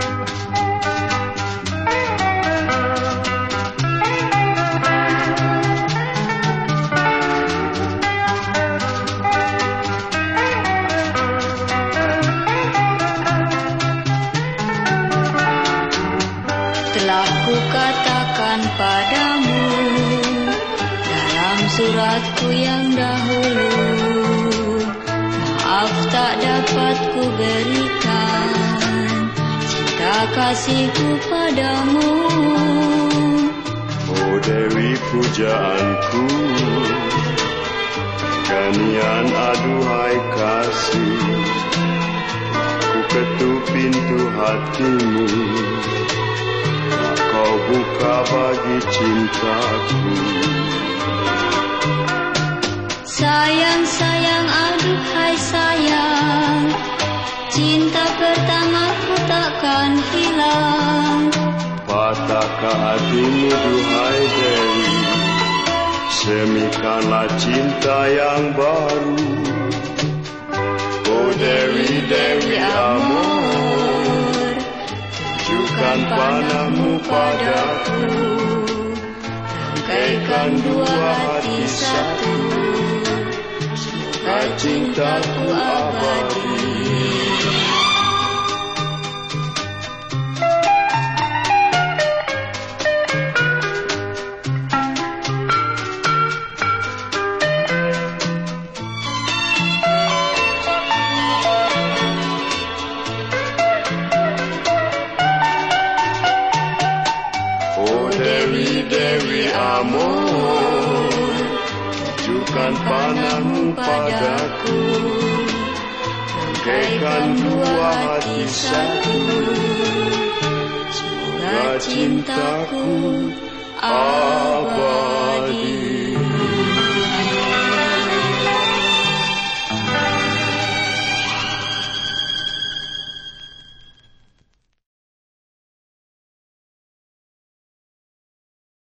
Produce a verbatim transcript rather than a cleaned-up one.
Telah kukatakan padamu dalam suratku yang dahulu, maaf tak dapat ku berikan cinta kasihku padamu. Oh Dewi pujaanku, ganian aduhai kasih, ku ketuk pintu hatimu, kau buka bagi cintaku. Sayang, sayang, aduhai sayang, cinta pertamaku takkan hilang. Patahkah hatimu duhai Dewi, semikanlah cinta yang baru. Oh Dewi, Dewi amor, tunjukkan panahmu padaku, rangkaikan dua hati satu, semoga cintaku abadi. Dewi, Dewi amor, tunjukkan panahmu padaku, rangkaikan dua hati satu, semoga cintaku abadi.